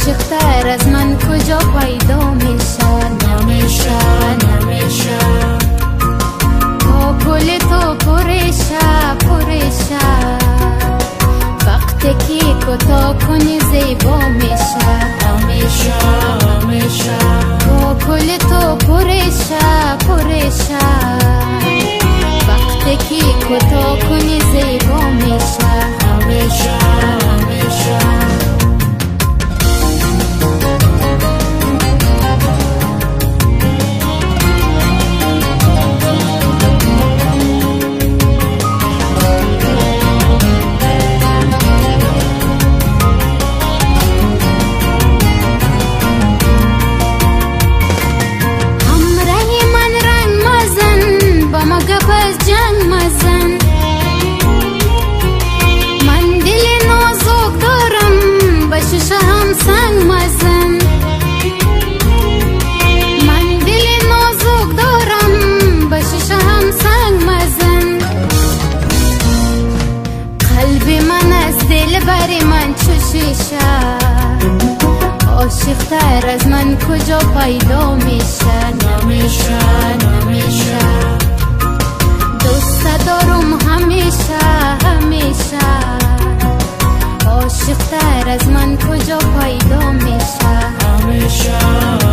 عاشق تر از من کجا پیدا میشه؟ نمیشه نمیشه. تا کل تو پرشه پرشه، وقتی که کوتاه کنی زیبا میشه. همیشه همیشه. تا کل تو پرشه پرشه، وقتی که کوتاه کنی زیبا میشه. همیشه همیشه. بری من چو شیشه، عاشق تر از من کجا پیدا میشه؟ نمیشه نمیشه. دوست دارم همیشه همیشه، عاشق تر از من کجا پیدا میشه؟ همیشه